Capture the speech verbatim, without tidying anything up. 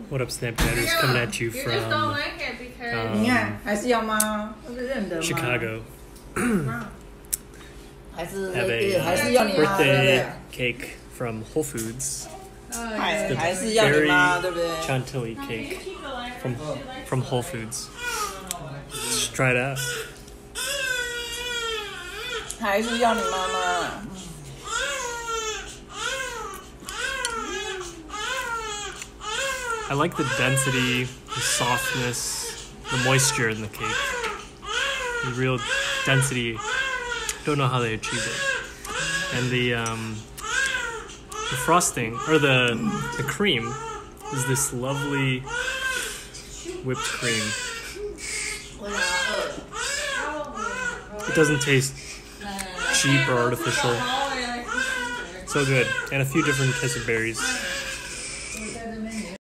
What up, Snapchatters? Coming at you from um, Chicago. Have a birthday cake from Whole Foods. It's the berry Chantilly cake from from Whole Foods. Let's try it out. 还是要你妈妈。 I like the density, the softness, the moisture in the cake. The real density. Don't know how they achieved it. And the um, the frosting or the the cream is this lovely whipped cream. It doesn't taste cheap or artificial. So good, and a few different types of berries.